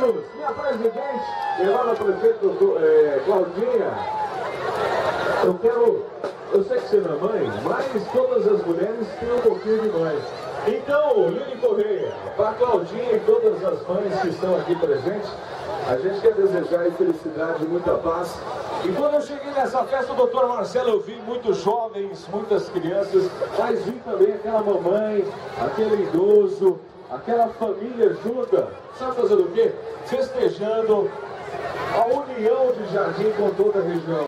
Carlos, minha presidente, Elana Prefeito, Claudinha, eu sei que você não é mãe, mas todas as mulheres têm um pouquinho de mãe. Então, Lili Correia, para Claudinha e todas as mães que estão aqui presentes, a gente quer desejar aí felicidade, muita paz. E quando eu cheguei nessa festa, doutor Marcelo, eu vi muitos jovens, muitas crianças, mas vi também aquela mamãe, aquele idoso, aquela família junta, sabe fazendo o quê? Festejando a união de Jardim com toda a região.